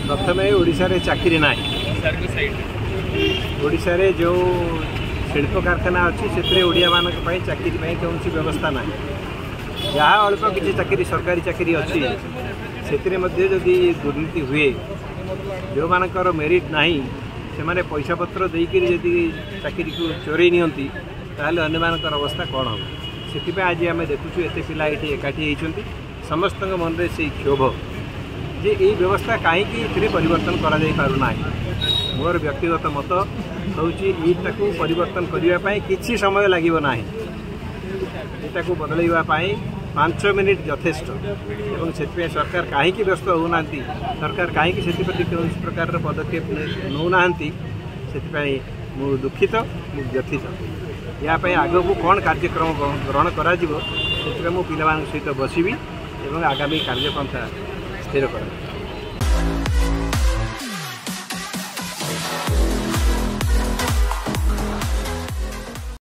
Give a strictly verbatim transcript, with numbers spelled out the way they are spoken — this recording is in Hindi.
प्रथम ओडिशा रे चाकरी ना ओडिशा रे जो शिल्प कारखाना अच्छी से ओडिया मान चाकरी कौन व्यवस्था ना जहाँ अल्प किसी चाकरी सरकारी चाकरी अच्छी से जदि दुर्नीति हुए जो मानकर मेरिट नहीं से माने पैसा पत्र देकर जदि चाकरी को चोरई नियंती ताहले अन्य मानकर अवस्था कौन हम से आज आम देखुचु एत पिला ये एकाठी होती समस्त मन में से क्षोभ जे ये व्यवस्था कहीं परिवर्तन करा मोर व्यक्तिगत मत हूँ यटा को परिवर्तन करने किसी समय लगे ना यहाँ को बदलवाई पांच मिनिट यथेष्ट एवं से सरकार कहीं व्यस्त होना सरकार कहीं से कौन प्रकार पदक्षेप नौना से दुखित मु व्यथित यापाई आग को कौन कार्यक्रम ग्रहण कर पिला सहित बसबी और आगामी कार्यपंथा स्थिर कर।